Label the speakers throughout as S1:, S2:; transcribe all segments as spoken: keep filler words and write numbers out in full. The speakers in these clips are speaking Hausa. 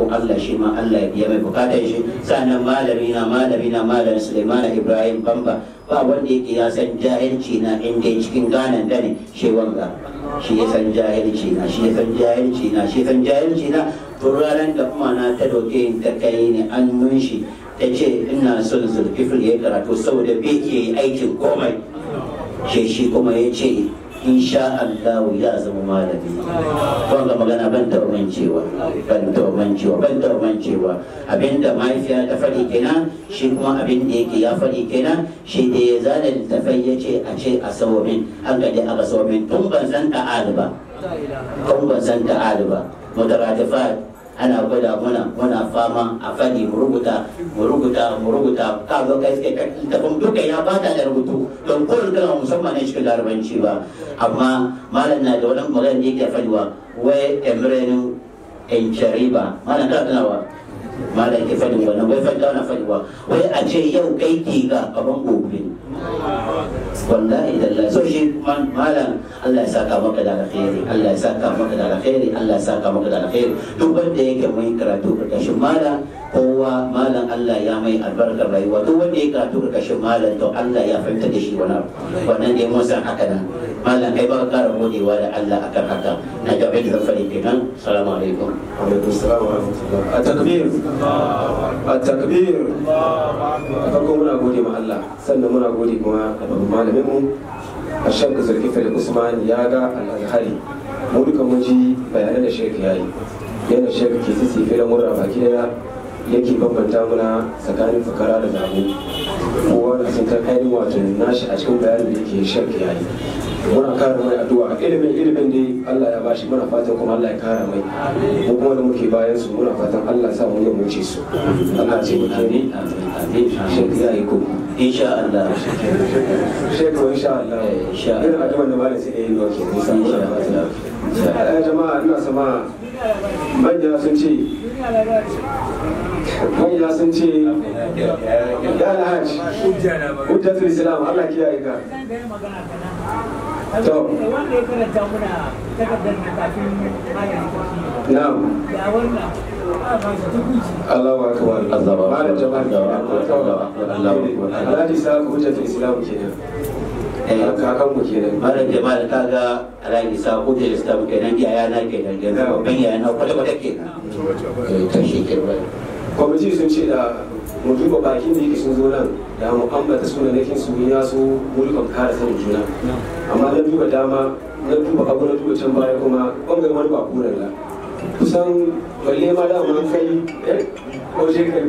S1: roƙon Allah shi ma Allah ya biya mai bukatar shi. Sannan malami na malami na malam Suleiman Ibrahim Bamba ba wanda yake ya san jahilci na inda cikin ganan da ne shi wanga shi ya san jahilci na shi ya san jahilci na shi ya san jahilci na to ranar da kuma na ta doke ta kai ne annun shi ta ce ina son Zulkifil ya karatu saboda bai iya yi aikin komai shi shi kuma ya ce insha Allah ya zama malami. Wanga magana ban taɓa mancewa ban taɓa mancewa ban taɓa mancewa abinda mahaifiya ta faɗi kenan shi kuma abin da yake ya faɗi kenan shi da ya zana littafai ya ce a ce a sawo min an gaji aka sawo min tun ban san ta'adu ba tun ban san ta'adu ba mutaratifat ana gwada muna muna fama a fadi mu rubuta mu rubuta mu rubuta ka zo kai sai ka tafin duka ya bata da rubutu don ko kana musamman ne cikin larabanci ba amma malam na da wani magana da yake fadiwa wai emrenu en chariba malam ka tunawa malam ke fadi wannan wai fadi na fadiwa wai a ce yau kai ki ga kaman gobe wallahi dalla so shi malam Allah ya saka maka da alkhairi Allah ya saka maka da alkhairi Allah ya saka maka da alkhairi duk wanda yake mai karatu karkashin malam kowa malam Allah ya mai albarkar rayuwa duk wanda yake karatu karkashin malam to Allah ya fahimta da shi wannan wannan dai mun san haka nan malam kai ba ka kara godewa da Allah akan haka na gabe da fari kenan assalamu alaikum
S2: wa alaikum assalam wa rahmatullah at-takbir at-takbir farko muna gode ma Allah sannan muna gode kuma da malamin mu Sheikh Zulkifil Usman Yaga al-Azhari mu duka mun ji bayanan da Sheikh yayi yana Sheikh ke sisi filan murra baki daya yake bambanta muna tsakanin fakara da zamu kowa da sun ta kai wato nashi a cikin bayanin da yake Sheikh yayi muna kara mai addu'a ilimin ilimin dai Allah ya bashi muna fatan kuma Allah ya kara mai mu kuma da muke bayan su muna fatan Allah ya sa mu yi muce su Allah ya ce mu kare amin Sheikh yayi ko
S1: insha Allah
S2: Sheikh ko insha Allah insha Allah addu'a da malam sai yayi doke insha Allah jama'a ina sama manya sun ce manya sun ce ya alhaji hujjatul islam Allah kiyaye ka to
S3: wanda ya karanta muna takardar da kafin magani
S2: na'am
S3: ya wannan
S2: Allahu akbar Allahu akbar jama'a Alhaji sa hujjatul islam kenan kakan mu kenan
S1: malam jama'a ta ga alhaji sa hujjatul islam kenan yaya na kenan yanzu babban yaya na kwata kwata kenan to shi kenan
S2: kwamiti sun ce da mu duba bakin da yake sun zo nan da mu ambata sunanakin su ya so mulkan kare sanin juna amma na duba dama na duba abu na duba can baya kuma ɓangaren wani ba kuren la kusan balle ma da mun kai ko je kai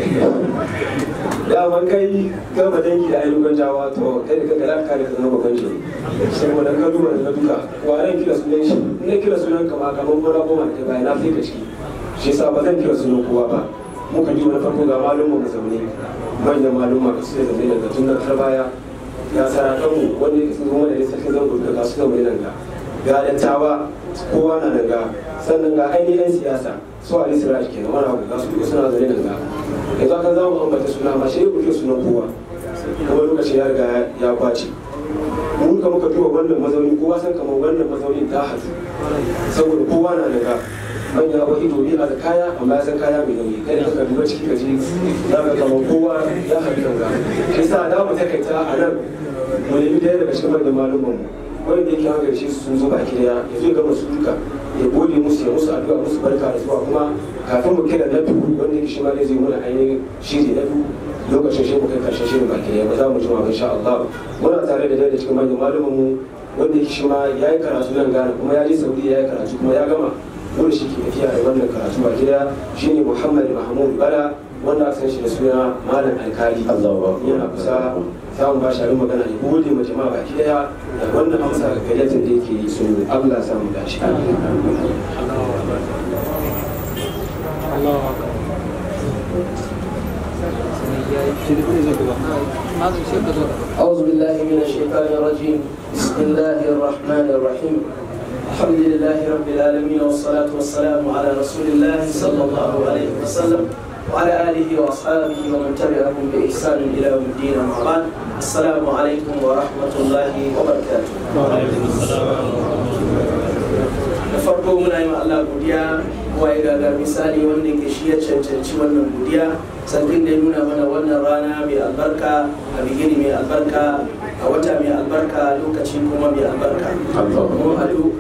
S2: da man kai gaba dangi da ayyukan jawa to kai da kanka kare ka zama babban shi saboda ka duba da duka waran kira sunan shi ne kira sunan ka ma kaman gora goma da bayan na fika ciki shi yasa ba zan kira sunan kowa ba muka ji na farko ga malumma mu zaune manyan malumma ka suke zaune daga tun har baya ga sarakanmu wanda sun zo da sarkin zango da su zaune nan ga ga dattawa kowa na nan ga sannan ga ainihin siyasa su ali siraj ke nan wani ga su suna zaune nan ga yanzu aka za mu ambata suna ma shi kuke sunan kowa kuma lokaci ya riga ya kwace mun ka muka duba wannan mazauni kowa san kamar wannan mazaunin ta hadu saboda kowa na nan ga manya wa ido bi a da kaya amma ya san kaya mai nauyi kai da ka duba ciki ka ji za ka kama kowa ya haɗu kan gano shi sa da mu takaita a nan mu nemi daya daga cikin manyan malumman mu wanda yake hanga shi sun zo baki daya ya zo gama su duka ya gode musu ya musu addu'a musu barka da zuwa kuma kafin mu kira na duhu wanda yake shi ma zai muna ainihin shiri na duhu lokacin shi mu kai karshen shirin baki daya ba za mu jima ba insha Allah muna tare da daya da cikin manyan malumman mu wanda yake shi ma ya yi karatu nan Ghana kuma ya je Saudi ya yi karatu kuma ya gama wanda shi ke tafiya da wannan karatu ba gida shine Muhammad Mahmoud Bala wanda aka san shi da suna Malam Alkali yana kusa samun ba shi magana ne gode ma jama'a baki daya da wannan amsa ga gayyatin da yake yi sun Allah samu dashi
S4: أعوذ بالله من الشيطان الرجيم بسم الله الرحمن الرحيم الحمد لله رب العالمين والصلاة والسلام على رسول الله صلى الله عليه وسلم وعلى آله وأصحابه ومن تبعهم بإحسان إلى يوم الدين أما بعد السلام عليكم ورحمة الله وبركاته. وعليكم السلام. farko muna yi wa Allah godiya waye gagar misali wanda ke shi ya cancanci wannan godiya sarkin da ya nuna mana wannan rana mai albarka a bigini mai albarka a wata mai albarka lokaci kuma mai albarka mun hadu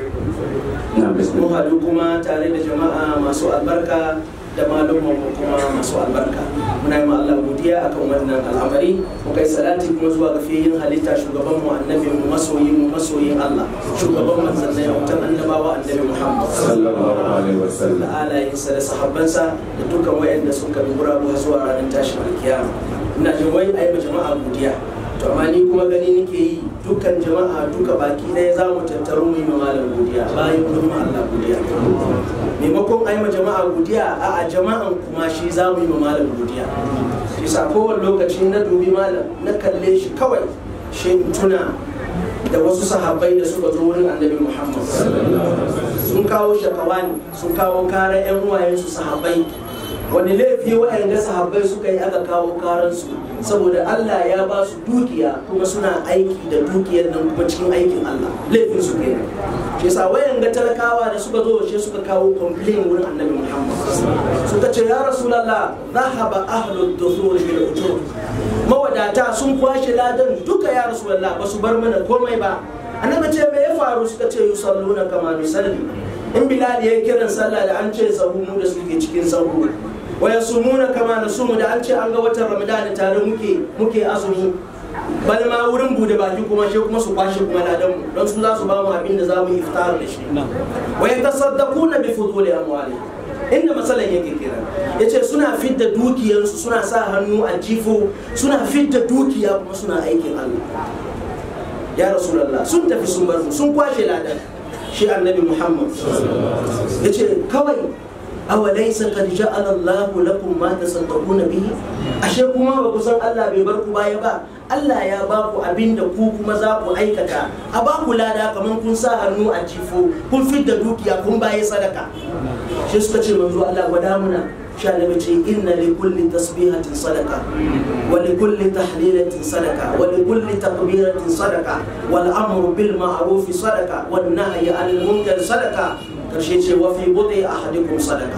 S4: mun hadu kuma tare da jama'a masu albarka da malumman mu kuma masu albarka muna yi ma Allah godiya akan wannan al'amari mu kai salati kuma zuwa ga fiyin halitta shugaban mu annabi mu masoyin mu masoyin Allah shugaban manzannai mutan annabawa annabi Muhammad sallallahu alaihi wasallam da alayensa da sahabbansa da dukkan wayanda suka bi gurabu zuwa ranar tashin alkiyama ina jin wai ayi jama'a godiya to amma ni kuma gani nake yi dukkan jama'a duka baki ɗaya za mu tattaru mu yi ma malam godiya bayan mun ma Allah godiya maimakon ai ma jama'a godiya a a jama'an kuma shi za mu yi ma malam godiya bisa kowane lokaci na dubi malam na kalle shi kawai shi tuna da wasu sahabbai da suka zo wurin annabi Muhammad sun kawo shakawani sun kawo kara yan uwayensu sahabbai wani laifi wa'anda sahabbai suka yi aka kawo karansu saboda Allah ya ba su dukiya kuma suna aiki da dukiyar nan kuma cikin aikin Allah laifin su kenan shi yasa wa'anda talakawa da suka zo shi suka kawo complain wurin annabi Muhammad suka ce ya rasulullah dhahaba ahlud duthur bil ujur mawadata sun kwashe ladan duka ya rasulullah ba su bar mana komai ba annabi ce me ya faru suka ce yusalluna kama nusalli in bilal ya kiran sallah da an ce sahu mu da suke cikin sahu waya sumuna kama nasumu da an ce an ga watan ramadan tare muke muke azumi bal ma wurin bude baki kuma shi kuma su kwashe kuma ladan mu don su za su ba mu abin da za mu iftar da shi waya tasaddaquna bi fuduli amwali inda masalan yake kira yace suna fidda dukiyarsu suna sa hannu a jifo suna fidda dukiya kuma suna aikin Allah ya rasulullah sun tafi sun bar mu sun kwashe ladan shi annabi Muhammad yace kawai awalaysa qad ja'ala Allahu lakum ma tasaddaquna bihi ashe kuma ba ku san Allah bai bar ku baya ba Allah ya ba ku abinda ku kuma za ku aikata a ba ku lada kaman kun sa hannu a jifo kun fidda dukiya kun baye sadaka shi suka ce manzo Allah gwada muna sha nabi ce inna li kulli tasbihatin sadaqa wa li kulli tahlilatin sadaqa wa li kulli takbiratin sadaqa wal amru bil ma'ruf sadaqa wan nahyi 'anil munkar sadaqa karshe ce wa fi budi ahadikum sadaqa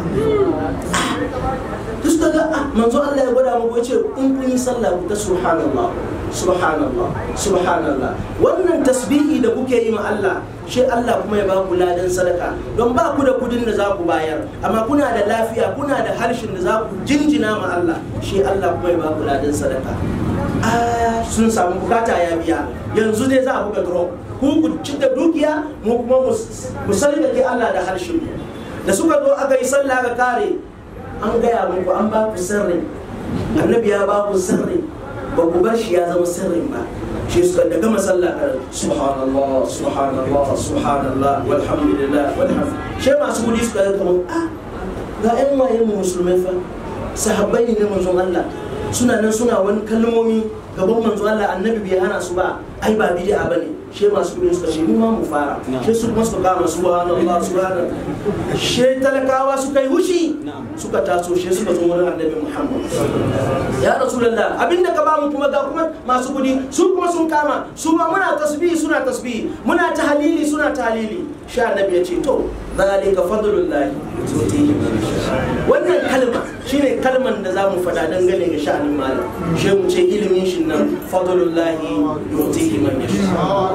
S4: duk daga manzo Allah ya gwada mu ce in kun yi sallah ku ta subhanallah subhanallah subhanallah wannan tasbihi da kuke yi ma Allah shi Allah kuma ya ba ku ladan sadaka don ba ku da kudin da za ku bayar amma kuna da lafiya kuna da harshen da za ku jinjina ma Allah shi Allah kuma ya ba ku ladan sadaka ah sun samu bukata ya biya yanzu dai za a buga drop ku ku ci da dukiya mu kuma mu sarkake Allah da harshen mu da suka zo aka yi sallah ga kare an gaya muku an ba ku sirri annabi ya ba ku sirri ba ku bar shi ya zama sirrin ba shi suka daga masalla subhanallah subhanallah subhanallah walhamdulillah walhamdulillah shi masu kudi suka ga kamar ah ga ƴan wayen mu musulmai fa sahabbai ne manzon Allah suna nan suna wani kalmomi gaban manzon Allah annabi bai hana su ba ai ba bid'a bane she masu kudi suka ce mu ma mu fara she su kuma suka kama subhanallah subhanallah she talakawa suka yi hushi suka taso she suka zo wurin annabi Muhammad ya rasulullah abinda ka ba mu kuma ga kuma masu kudi su kuma sun kama su ma muna tasbih suna tasbih muna tahlili suna tahlili sha annabi ya ce to zalika fadlullah yutihi wannan kalma shine kalman da zamu fada dangane ga sha'anin malam she mu ce ilimin shi nan fadlullah yutihi man yasha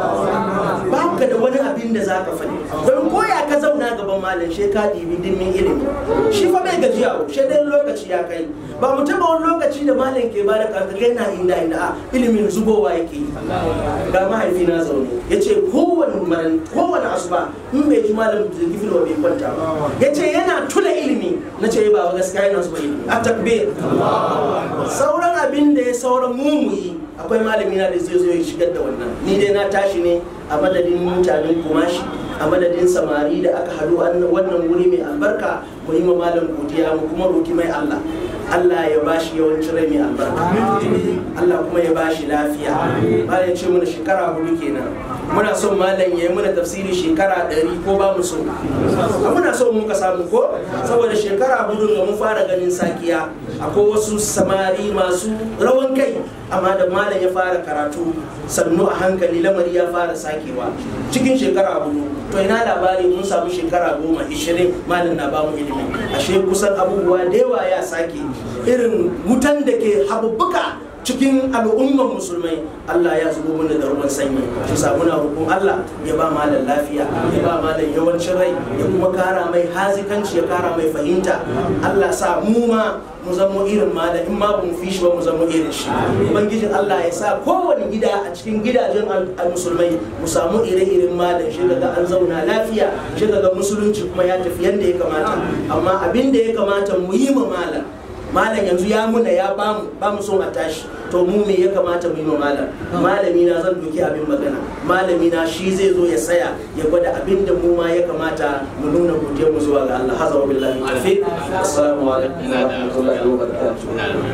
S4: ba ka da wani abin da za ka faɗi don koya ka zauna gaban malam shi ka ɗibi dimmin ilimi shi fa bai gajiya shi dai lokaci ya kai ba mu taɓa wani lokaci da malam ke ba da karkarai na inda inda a ilimin zubowa yake yi ga mahaifina zaune ya ce kowane maran kowane asuba in bai ji malam Zulkifil bai kwanta ba ya ce yana tuna ilimi na ce ba gaskiya yana zuba ilimi a takbir sauran abin da ya sauran mumuyi akwai malami na da zai zo ya shigar da wannan ni dai na tashi ne a madadin mutanen kumashi a madadin samari da aka haɗu wannan wuri mai albarka mu yi ma malam godiya mu kuma roki mai Allah Allah ya bashi yawancin rai mai albarka Allah kuma ya bashi lafiya bayan ce mana shekara hudu kenan muna son malam ya yi muna tafsiri shekara ɗari ko ba mu so muna so muka samu ko saboda shekara hudu da mun fara ganin sakiya akwai wasu samari masu rawan kai amma da malam ya fara karatu sannu a hankali lamari ya fara sakewa cikin shekara hudu to ina labari mun samu shekara goma ishirin malam na ba mu ilimi ashe kusan abubuwa da yawa ya sake irin wutan da ke habubbuka cikin al'ummar musulmai Allah ya zubo mana da ruwan sanyi su samu na hukun Allah ya ba malam lafiya ya ba malam yawancin rai ya kuma kara mai hazikanci ya kara mai fahimta Allah sa mu ma mu zama irin malam in ma mu fi shi ba mu zama irin shi ubangijin Allah ya sa kowane gida a cikin gidajen musulmai mu samu ire-iren malam shi daga an zauna lafiya shi daga musulunci kuma ya tafi yadda ya kamata amma abin da ya kamata mu yi ma malam malam yanzu ya muna ya bamu ba mu son a tashi to mu me ya kamata mu yi ma malam malami na zan doki abin magana malami na shi zai zo ya saya ya gwada abin da mu ma ya kamata mu nuna godiyar mu zuwa ga Allah hazza wa billahi tawfiq assalamu alaikum wa rahmatullahi wa barakatuh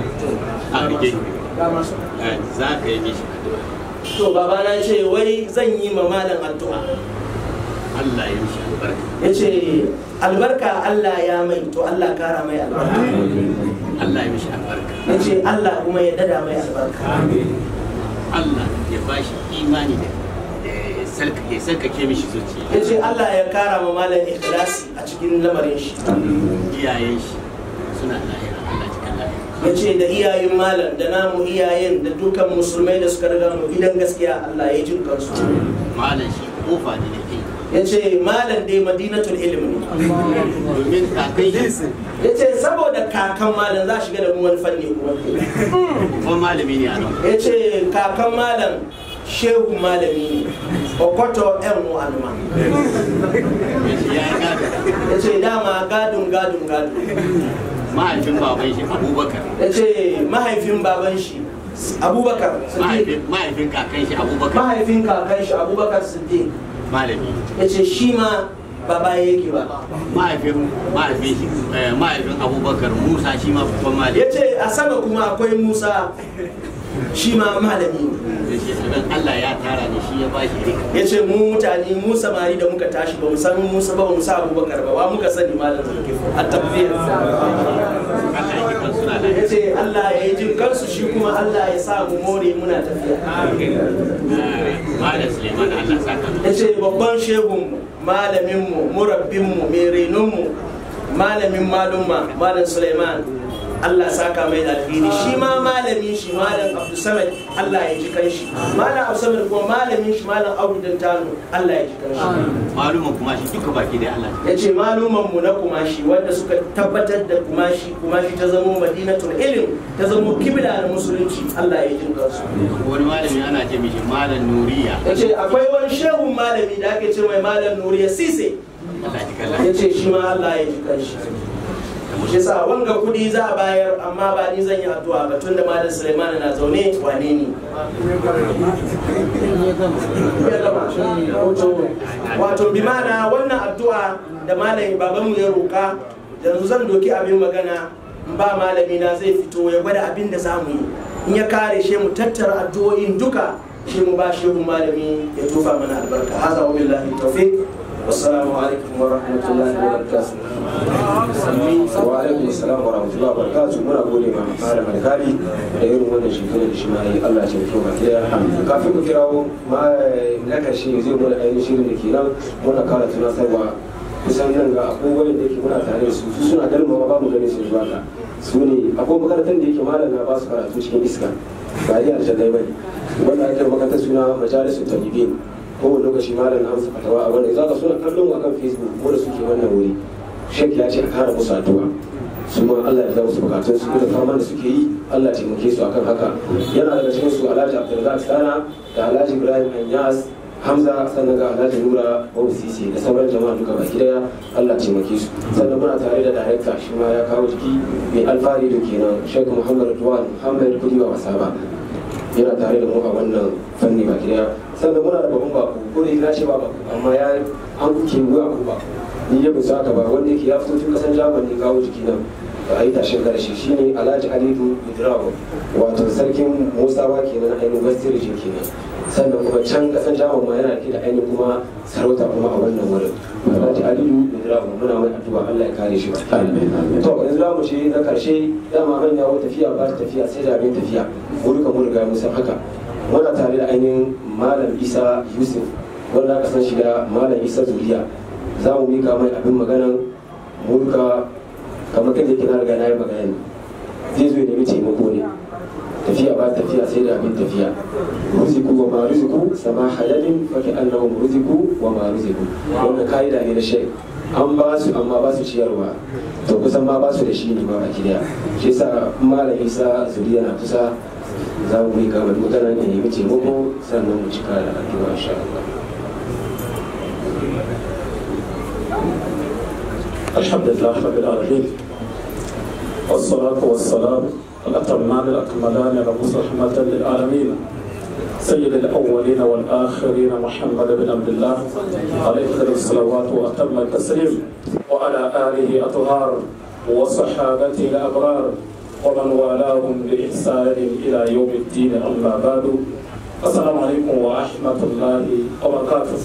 S5: za ka yi mishi
S4: to baba na ce wai zan yi ma malam addu'a
S5: Allah ya mishi albarka
S4: ya ce albarka Allah ya mai to Allah kara mai albarka
S5: Allah ya mishi albarka
S4: ya ce Allah kuma ya dada mai albarka
S5: Allah ya bashi imani da ya sarkake mishi zuciya
S4: ya ce Allah ya kara ma malam ikhlasi a cikin lamarin shi
S5: iyayen shi suna lahira Allah cikin lahira
S4: ya ce da iyayen malam da namu iyayen da dukan musulmai da suka riga mu gidan gaskiya Allah ya jin kansu
S5: malam shi kofa ne da kai
S4: ya ce malam dai madinatul ilmi
S5: domin kakai
S4: ya ce saboda kakan malam za shiga da mu wani fanni kuma
S5: kuma malami ne a nan
S4: ya ce kakan malam shehu malami ne okoto yan mu'alma ya ce dama gadun gadun gadun
S5: mahaifin baban shi abubakar
S4: ya ce mahaifin baban shi abubakar
S5: mahaifin kakan shi abubakar
S4: mahaifin kakan shi abubakar siddiq
S5: malami
S4: ya ce shi ma ba baya yake ba
S5: mahaifin mahaifin shi mahaifin abubakar musa shi ma babban malami
S4: ya ce a sama kuma akwai musa shi ma malami
S5: ne shi Allah ya tara da shi ya ba shi rika
S4: ya ce mu mutane mu samari da muka tashi ba mu san musa ba mu sa abubakar ba wa muka sani malam Zulkifil a tafiyar
S5: Allah ya kan suna da
S4: ya ce Allah ya yi jin kansu shi kuma Allah ya sa mu more muna tafiya
S5: malam Suleiman Allah saka
S4: ya ce babban shehun malaminmu murabbinmu mai renonmu malamin malumma malam Suleiman Allah saka mai alheri shi ma malamin shi malam Abdul Samad Allah ya ji kanshi malam Abdul Samad kuma malamin shi malam Abdul Dantano Allah ya ji kanshi
S5: maluman kuma shi duka baki da Allah
S4: yace maluman mu na kumashi wanda suka tabbatar da kumashi kumashi ta zama madinatul ilm ta zama kibla na musulunci Allah ya ji kansu
S5: wani malami ana ce mishi malam Nuriya
S4: yace akwai wani shehun malami da ake ce mai malam Nuriya Sise yace shi ma Allah ya ji kanshi shi sa wanga kudi za a bayar amma ba ni zan yi addu'a ba tun da malam Sulaiman na zaune wane ni wato bi mana wannan addu'a da malam babanmu ya roka yanzu zan doki abin magana ba malami na zai fito ya gwada abin da zamu yi in ya kare shi mu tattara addu'o'in duka shi mu ba shi malami ya tofa mana albarka haza wa billahi tawfiq wassalamu alaikum wa rahmatullahi wa barakatuh
S2: wa alaikum assalam wa rahmatullahi wa barakatuh muna gode ma malam alkali da irin wannan shekaru da shi ma yi Allah ya taimake mu kiya kafin ku kirawo ma na kashi zai gwada ainihin shirin da ke nan muna kara tunatarwa kusan nan ga abubuwan da yake muna tare da su su suna dalma ba mu gani su zuwa ka su ne akwai makarantar da yake malam na ba su karatu cikin iska ba yi aljannai bane wanda ake makarantar suna majalisun talibin kowane lokaci malam amsa fatawa a wannan za ka suna kallon a kan facebook ko da suke wannan wuri Sheikh ya ce a kara musu addu'a su ma Allah ya zama su bukatun su da faman da suke yi Allah ya taimake su akan haka yana daga cikin su Alhaji Abdulrazak Sana da Alhaji Ibrahim Anyas Hamza sannan ga Alhaji Nura Sisi da sauran jama'a duka baki daya Allah ya taimake su sannan muna tare da director shi ma ya kawo jiki mai alfahari da kenan Sheikh Muhammad Duwan Muhammad Kudiwa Wasaba yana tare da mu a wannan fanni baki daya sannan muna da babban bako ko da ya ce ba bako amma ya an kuke mu a ku bako ni ya bisa ka ba wanda yake ya fito tun kasan Japan ne kawo jiki nan da a yi tashin karshe shine Alhaji Alidu Idrawo wato sarkin Musawa kenan ainihin West Region kenan sannan kuma can kasan Jamus ma yana da ainihin kuma sarauta kuma a wannan wurin Alhaji Alidu Idrawo muna mai addu'a Allah ya kare shi ba to yanzu za mu ce na karshe dama hanya wata tafiya ba ta tafiya sai da abin tafiya mu duka mu riga mu san haka muna tare da ainihin Malam Isa Yusuf wanda aka san shi da Malam Isa Zuriya za mu mika mai abin maganan mu duka kamar kan yake na riga na yi magana zai zo ya nemi taimako ne tafiya ba tafiya sai da abin tafiya ruziku wa ma ruziku sama halalin fa ka annahum ruziku wa ma ruziku wannan kaida ne na Sheikh an ba su amma ba su ciyarwa to kusan ma ba su da shi ne ba a kiriya shi yasa Malam Isa Zuriya na kusa za mu mika mai magana ne nemi taimako sannan mu cika da addu'a insha Allah.
S6: الحمد لله رب العالمين والصلاة والسلام الأتمان الأكملان رؤوس رحمة للعالمين سيد الأولين والآخرين محمد بن عبد الله عليه الصلوات وأتم التسليم وعلى آله أطهار وصحابته الأبرار ومن والاهم بإحسان إلى يوم الدين أما بعد السلام عليكم ورحمة الله وبركاته.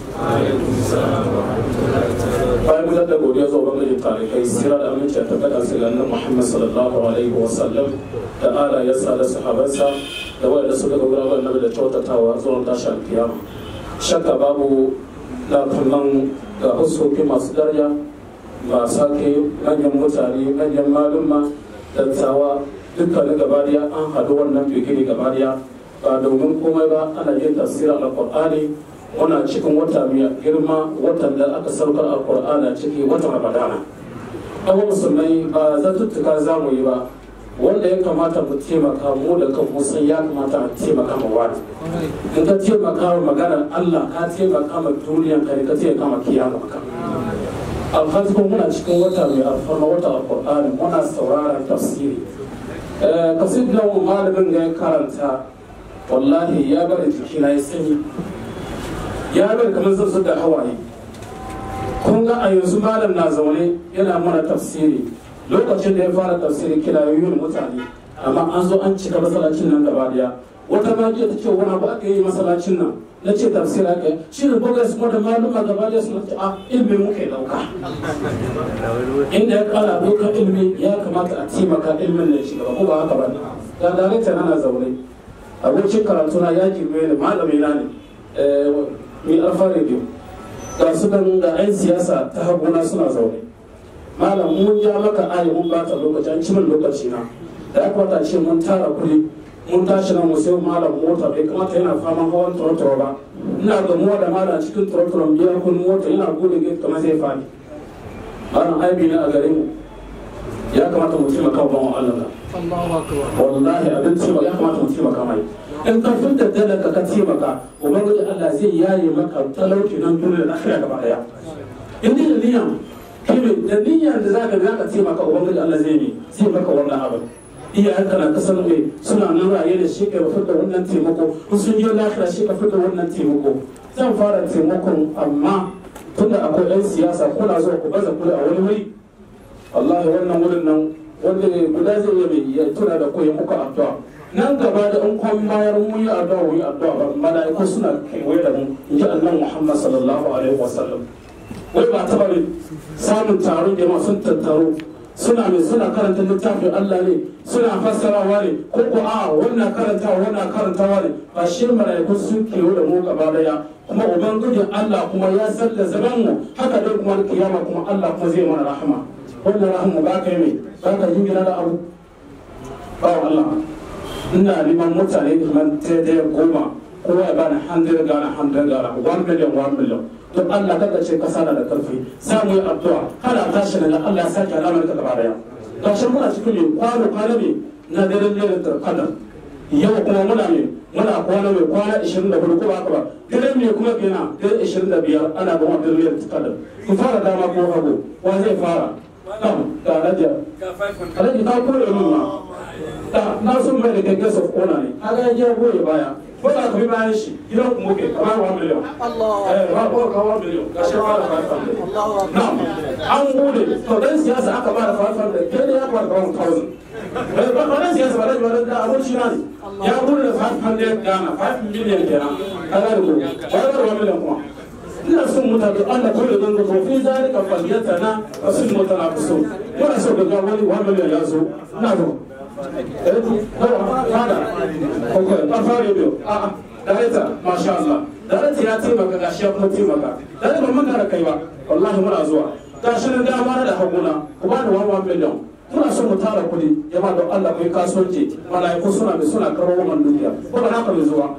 S6: bayan gudanar da godiya zuwa bangaren tarikai sira da aminci a tabbatar silanin Muhammad sallallahu alaihi wa sallam da ala ya sa da sahabansa da wanda suka ga gudanar nabi da kyautatawa zuwa tashin kiyama shakka babu lafunan ga huskoki masu daraja masu ke manyan mutane manyan malumma dattawa dukkanin gabariya an haɗu wannan bigini gabariya ba domin komai ba ana yin tafsirin alƙur'ani muna cikin wata mai girma watan da aka saukar alƙur'ani ciki watan ramadana ɗan musulmai ba zatuttuka za mu yi ba wanda ya kamata mu taimaka mu da kan musan ya kamata a taimaka ma wani in ka taimaka wa maganar Allah ka taimaka ma duniyan ka ne ka taimaka ma kiyama ka alhaji kuma muna cikin wata mai alfarma wata alƙur'ani muna sauraron tafsiri kasidin malamin da ya karanta wallahi ya bari jikina ya sanyi ya bari kamar zazzab da hawaye kun ga a yanzu malam na zaune yana mana tafsiri lokacin da ya fara tafsiri kilayoyin mutane amma an zo an cika masallacin nan gaba daya wata magiya ta ce wani abu aka yi masallacin nan na ce tafsira aka yi shi da bugas kuma da maluma gaba daya suna ce a ilmi muke dauka inda ya kara dokar ilmi ya kamata a taimaka ilmin da shi gaba ko ba haka ba da darekta na zaune abokin karatuna ya girme ni malami na ne mai alfa radio ga su dan ga 'yan siyasa ta haguna suna zaune malam mun ja maka ayi mun bata lokaci an cimin lokaci na da ya kwata ce mun tara kuɗi mun tashi nan mu sai malam mota bai kamata yana faman hawan turoturo ba ina gamuwa da malam cikin turoturon biya kun mota yana gudun gate kamar zai fadi malam aibi ne a gare mu ya kamata mu taimaka wa bawan Allah wallahi abin taimaka ya kamata mu taimaka mai in ka fitar da dalaka ka taimaka ubangiji Allah zai yaye maka talauci nan duniya da akhira gaba daya in da niyyar kibe da niyyar da zaka ga ka taimaka ubangiji Allah zai yi zai maka wannan abin iyayenka na kasar mai suna nan raye da shi ka fitar da wannan taimako in sun yi lafiya shi ka fitar da wannan taimako zan fara taimakon amma tunda akwai 'yan siyasa kuna zuwa ku baza kula a wani wuri wallahi wannan wurin nan wanda guda zai yi ya tuna da koyi muku addu'a nan gaba da in kwan bayar mun yi addu'a mun yi addu'a ba mala'iku suna kewaye da mu in ji annabi Muhammad sallallahu alaihi wasallam wai ba ta bari samun taron jama'a sun tattaro suna mai suna karanta littafin Allah ne suna fassarawa ne ko ko a wannan karantawa wannan karantawa ne ba shi mala'iku sun kewaye da mu gaba daya kuma ubangijin Allah kuma ya san da zaman mu haka dai kuma kiyama kuma Allah kuma zai mana rahama wannan rahama ba ka yi mai ba ka yi gina da abu ba Allah ina neman mutane kamar daidai goma kowa ya bani hundred gana hundred gana one million one million to Allah kaga ce kasa na da karfi za mu yi addu'a kada tashi da Allah ya sake alamar ka gaba daya kashin muna cikin ne kwano kwana ne na daren daren tarkada yau kuma muna ne muna kwana mai kwana ishirin da hudu ko haka ba daren ne kuma kenan daren ishirin da biyar ana ga wannan daren tarkada ku fara dama ko hagu wa zai fara kan ga raja alaji ka kore mun ma da na sun mai da kai gas of honor ne kaga ya goye baya ko da kuma bayan shi gidan ku muke kamar one million eh ba ko ka one million ga shi ba da five hundred na'am an gode to dan siyasa aka ba da five hundred kai ne ya ba da one thousand eh ba dan siyasa ba da da abun shi ne ya gode da five hundred Ghana five million kenan kaga da ko ba da one million kuma ina son mutane Allah ko da gango to fi zalika falyatana asul mutanafisu wala so ga wani one million ya zo na zo eh fada ko ba fare biyo a a dareta masha Allah dareta ya taimaka ga shi kuma taimaka dareta ban manta da kai ba wallahi muna zuwa gashi nan da amana da haguna ku ba da one million muna son mu tara kudi jama'a don Allah ku yi kasuwanci malaiku suna da suna karo wannan duniya ko ba haka mai zuwa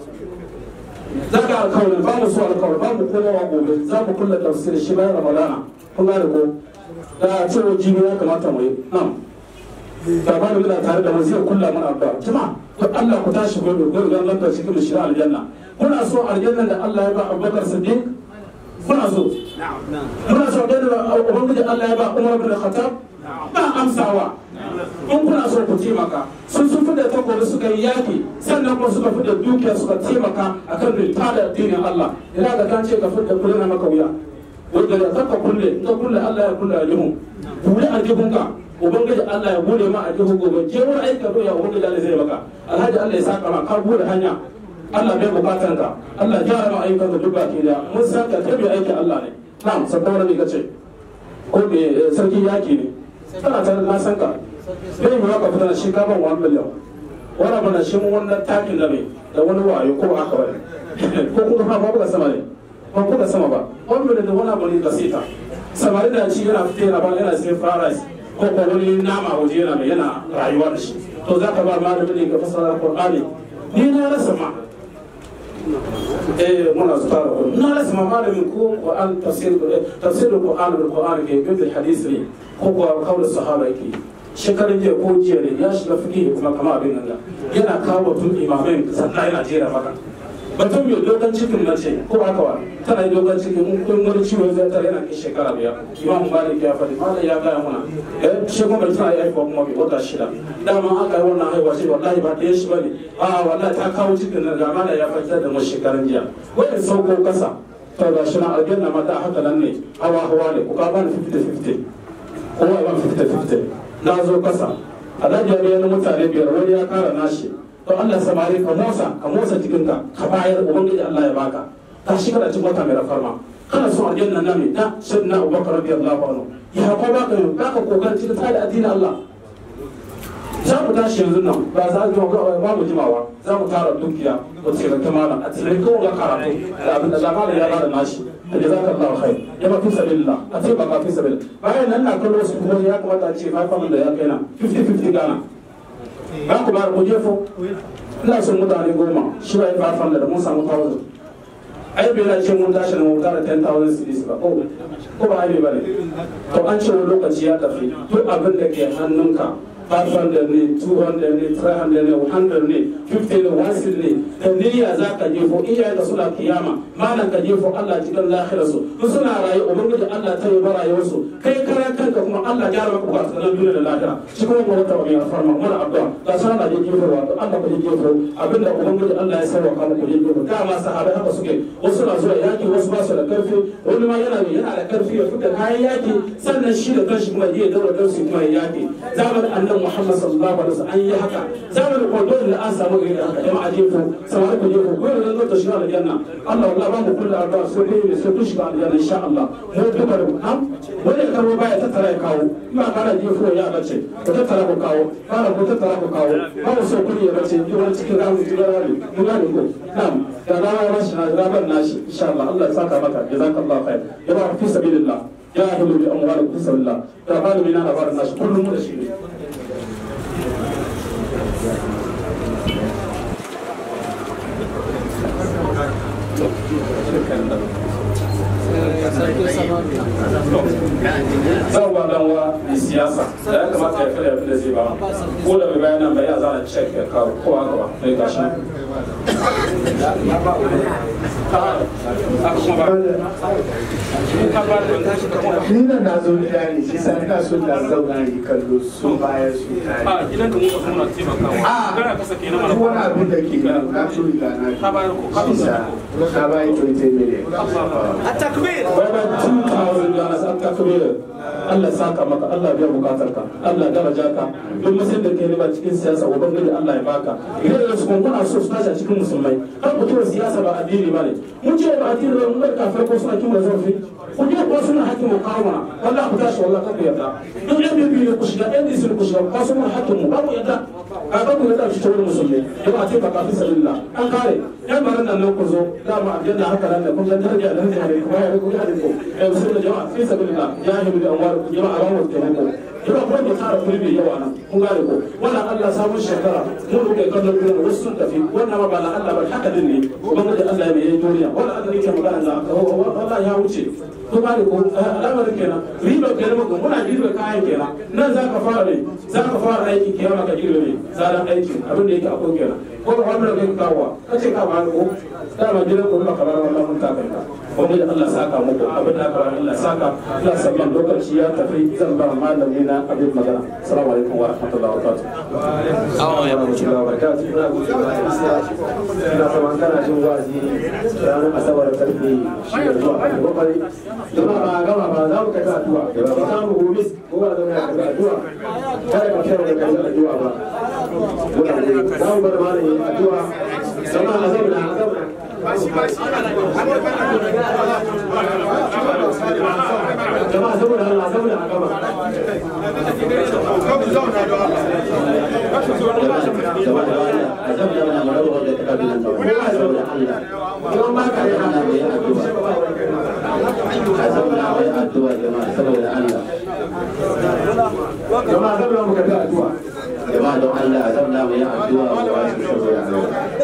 S6: za ka alkawari ba mu so alkawari ba mu kowa gobe za mu kulla tafsir shi bayan ramadana kun gane ko da cewa jibi ya kamata mu yi nan da ba da muna tare da mu zai kulla mana addu'a jama'a to Allah ku tashi gobe gobe dan lantar cikin mu shiga aljanna kuna so aljanna da Allah ya ba Abubakar Siddiq kuna so kuna so da ubangiji Allah ya ba Umar bin Khattab ba amsawa in kuna so ku taimaka sun sun fi da takobi suka yi yaki sannan kuma suka fi da dukiya suka taimaka akan rita da addinin Allah ina ga kan ce ka fi da kullum maka wuya wanda da ka kulle in ka kulle Allah ya kulle aljihu kulle aljihunka ubangiji Allah ya bude ma aljihu gobe je wani aika doya ubangiji Allah zai maka alhaji Allah ya saka ma ka bude hanya Allah bai bukatan ka Allah ya rama ayyukan ka duk baki da mun san ka kai aiki Allah ne na'am sabon ne kace ko me sarki yaki ne kana tare na san ka bai mu ka fita shi ka ban one million wala bana shi mun wannan takin da mai da wani wayo ko aka bari ko kuma ba ba sama ne ba ku da sama ba one million da wani bane da sita samari da ci yana fita yana ba yana sai faras ko ko wani nama waje yana mai yana rayuwa da shi to zaka ba malamin ne ka fasara Qur'ani ni na rasa ma eh muna tsara ko na rasa ma malamin ko Qur'an tafsir tafsir Qur'an bil Qur'an ke bil hadith ne ko ko kaula sahaba yake shekarun jiya ko jiya ne ya shiga fiqh kuma kama abin nan yana kawo tun imamai sannan yana jera maka batun mai dogon cikin mace ko haka wa tana yi dogon cikin in kun wani ciwo zai tare yana kai shekara biyar imam malik ya faɗi malam ya gaya muna eh shi kuma bai tana yi haihuwa kuma bai wata shida dama aka yi wannan haihuwa shi wallahi ba ɗaya shi ba ne a wallahi ta kawo cikin nan ga malam ya fitar da mu shekarun jiya wani sauko kasa to ga shi na aljanna mata haka nan ne hawa hawa ne ku ka bani fifty fifty kowa ya ban fifty fifty na zo kasa alhaji ya bayyana mutane biyar wani ya kara nashi to Allah samari ka motsa ka motsa jikinka ka bayar ubangiji Allah ya baka ka shiga da cikin wata mai rafarma kana son aljanna nan ne da sayyidina Abubakar radiyallahu anhu ya ko baka baka kokarin cikin tsari addinin Allah za mu tashi yanzu nan ba za mu ba mu jimawa za mu tara dukiya ko tsira ta malam a tsire ko ga karatu da abin da zamanin ya bada nashi da jazakallahu khair ya ba fi sabilillah a ce ba ka fi sabilillah bayan nan na kallo su kuma ya kamata a ce fa da ya kai na fifty fifty gana ba ku ba ku jefo ina son mutane goma shi ba ya farfan da mun samu thousand ai bai na ce mun tashi na mu tara ten thousand cedis ba ko ko ba ai ba ne to an ce wani lokaci ya tafi duk abin da ke hannunka five hundred ne two hundred ne three hundred ne one hundred ne fifty ne one hundred ne da niyya za ka jefo iyayenka suna kiyama malam ka jefo Allah cikin lahirarsu in suna rayu ubangiji Allah ta yi rayuwarsu kai karan kanka kuma Allah ya rama kuka tsanan duniya da lahira shi kuma mu wata mai farma mana addu'a ga sana da jefo wato Allah ku jefo abinda ubangiji Allah ya sarwa ka ku jefo dama sahabbai haka suke wasu na zuwa yaki wasu ba su da karfi wani ma yana yana da karfi ya fita kayan yaki sannan shi da kanshi kuma ya daura kansu kuma ya yaki zamanin annabi Muhammad sallallahu alaihi wasallam an yi haka zamanin ko dole da an samu irin haka jama'a jefo samari ku jefo ko da zo ta shiga aljanna Allah wallahi ba mu kullu addu'a sai dai sai ku shiga aljanna insha Allah mu duka da ha wanda ya karo baya tattara ya kawo ina kana jefo ya bace ko tattara ku kawo kana ko tattara ku kawo ba mu so kullu ya bace ji wani cikin ramu ji ramu mu gane ko na'am da rawa rashi na rabar nashi insha Allah Allah ya saka maka jazakallahu khair ya ba fi sabilillah ya ahlu bi amwalikum fi sabilillah da malamin na rabar nashi kullum mu da shi Thank you. zan ba dan wa da siyasa da ya kamata ya kada abin da zai ba ko da bai bayanan bai a zana check ya kawo ko haka ba mai gashi
S7: ni na na zo gida ne shi sa ina so da zauna yi kallo sun bayar su tare
S6: a gidan ka mu ka muna taimakawa kana kasa kenan mana
S7: wani abin da ke nan na so da na
S6: ka bayar ko ka
S7: shi sa na bayar twenty million
S4: التكبير
S6: wai two thousand dollars an takbir Allah saka maka Allah biya bukatar ka Allah daraja ka duk musulmi da ke riba cikin siyasa ubangiji Allah ya baka idan da su kuna so su tashi cikin musulmai har mutuwar siyasa ba addini bane mun ce ba addini ba mun ka farko suna kin da zafi ku je ko suna hakkin mu kawo mana wallahi ku tashi wallahi ka ku yarda duk yan biyu ku shiga yan disin ku shiga ko suna hakkin mu ba mu yarda ka ba ku yarda shi cikin musulmai da ba ce ba ka fi sabilillah an kare yan baran nan nan ku zo dama aljanna haka nan da kun ga daraja da hajji ne kuma ya ku ga ku eh musulmai jama'a fi sabilillah jahilu bi amwal jama'a ba mu taimako jama'a kuma da tsara kulbi yawa nan kun gane ko wannan Allah sabon shekara mun ruke kallon duniya wasu sun tafi wannan ma ba la Allah ba haka din ne ubangiji Allah ya yi duniya wannan Allah yake magana da wallahi ya wuce ko gane ko al'amarin kenan riba kenan muku muna girbe kayan kenan nan za ka fara ne za ka fara aiki kiyama ka girbe ne zaran aiki abin da yake akwai kenan ko ba wannan kai kawo kace ka ba ko dama gidan ko ba kamar wannan mun ta kanka ubangiji Allah saka muku abin da aka Allah saka Allah sallan lokaci ya tafi zan ba malami na abin magana assalamu alaikum wa rahmatullahi wa barakatuh
S2: assalamu alaikum wa barakatuh ina gode ina saman kana jin wazi ranar asabar karfe shi da zuwa kan kokari jama'a ba gama ba za mu kai addu'a ba za mu gobe ko ba za mu kai addu'a kada ka kira da kai addu'a ba za mu bar malami addu'a jama'a azabna azabna jama'a saboda Allah saboda a gaba
S1: jama'a don Allah a zauna mai addu'a wa wasu saboda Allah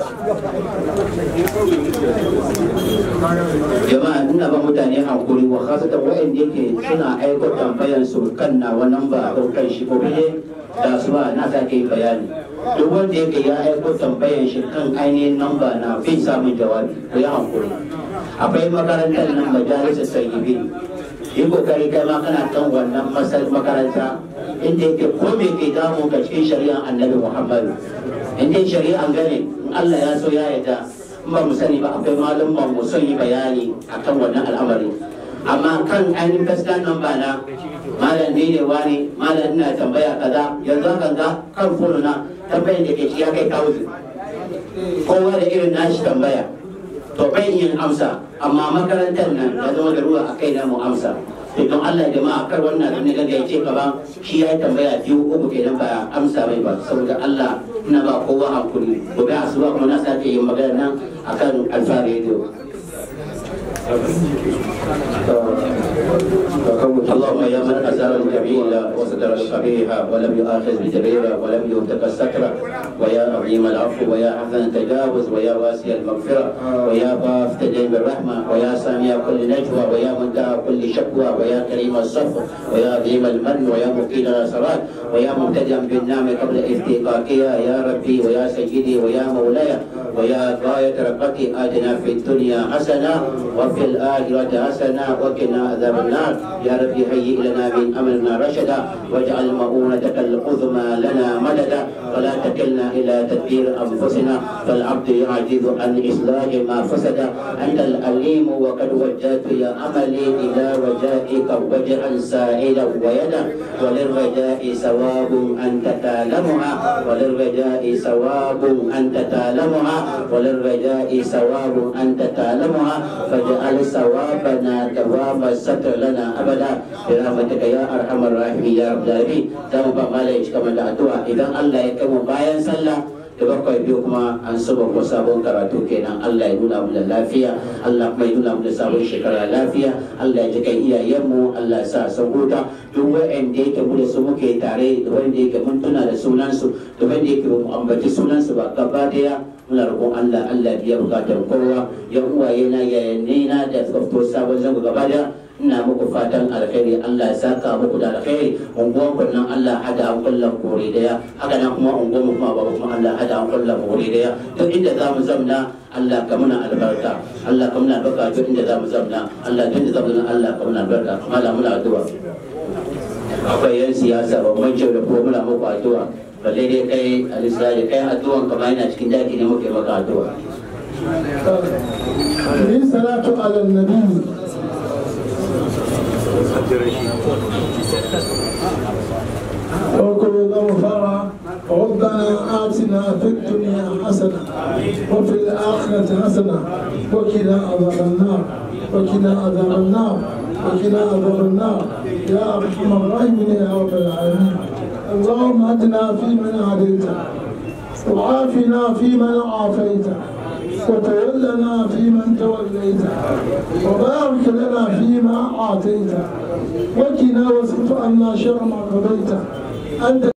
S1: jama'a ina ba mutane hankuri wa khasatan wa'anda yake suna aiko tambayar su kan na wannan ba a kan shi ko biye da su ba na sake bayani duk wanda yake ya aiko tambayar shi kan ainihin namba na bin samun jawabi ko ya hankuri akwai makarantar nan majalisar sayyibi yi kokari kai ma kana kan wannan makaranta inda yake ko me ke damu ka cikin shari'ar annabi Muhammadu inda shari'an gane Allah ya so ya yarda ba mu sani ba akwai malumman mu son yi bayani akan wannan al'amari amma kan ainihin gaskiya nan ba na malam ne ne wani malam ina tambaya kaza yanzu kan ga kan fono na tambayar da ke ci ya kai kawo kowa da irin nashi tambaya to bai yin amsa amma makarantar nan ya zama da ruwa a kai na mu amsa don Allah jama'a kar wannan da ne ga ya ce ka ba shi ya tambaya biyu uku kenan ba amsa mai ba saboda Allah ina ba kowa hankuri gobe asuba kuma na sake yin magana nan akan Alfa Radio اللهم يا من أزال الجميل وستر القبيح ولم يؤاخذ بجريرة ولم يهتك الستر ويا عظيم العفو ويا حسن التجاوز ويا واسع المغفرة ويا باف تدين بالرحمة ويا سامي كل نجوى ويا منتهى كل شكوى ويا كريم الصف ويا عظيم المن ويا مقيل الأسرار ويا مبتدئا بالنعم قبل استيقاقها يا ربي ويا سيدي ويا مولاي ويا غاية رقتي آتنا في الدنيا حسنة وفي الآخرة حسنة وقنا عذاب النار يا ربي هيئ لنا من أمرنا رشدا واجعل مؤونتك العظمى لنا مددا ولا تكلنا إلى تدبير أنفسنا فالعبد يعجز عن إصلاح ما فسد أنت الأليم وقد وجهت يا أملي إلى رجائك وجها سائلا ويدا وللرجاء ثواب أنت تعلمها وللرجاء ثواب أنت تعلمها وللرجاء ثواب أنت تعلمها فاجعل ثوابنا دوام الستر لنا أبدا برحمتك يا أرحم الراحمين يا رب العالمين. Zamu ba malai shi kamar da addu'a idan Allah ya kai mu bayan sallah da bakwai biyu kuma an saba ko sabon karatu kenan. Allah ya nuna mu da lafiya, Allah kuma ya nuna mu da sabon shekara lafiya. Allah ya ji kan iyayenmu, Allah ya sa san huta. Duk wa'anda yake mu da su muke tare, da wanda yake mun tuna da sunansu, da wanda yake mu ambaci sunansu ba gaba daya, muna roƙon Allah, Allah biya bukatar kowa. Ya uwaye na yayanne na da suka fito sabon zango gaba daya, ina muku fatan alkhairi. Allah ya saka muku da alkhairi. Unguwan kunnan Allah hada an kullum kore daya, haka nan kuma unguwan mu kuma babu kuma Allah hada an kullum kore daya. Duk inda za mu zamna Allah ka muna albarka, Allah ka muna albarka. Duk inda za mu zamna Allah, duk inda za mu zamna Allah ka muna albarka. Allah muna addu'a. Akwai yan siyasa babban kyau da kuma muna muku addu'a. Balle dai kai alisari kai addu'an kamar yana cikin daki ne muke maka addu'a.
S7: Ni salatu ala nabi. وكل غفرا ربنا آتنا في الدنيا حسنة وفي الآخرة حسنة وقنا عذاب النار وقنا عذاب النار وقنا عذاب النار يا أرحم الراحمين يا رب العالمين. اللهم اهدنا فيمن هديت وعافنا فيمن عافيت وتولنا فيمن توليت وبارك لنا فيما أعطيت وقنا واصرف عنا شر ما قضيت. أنت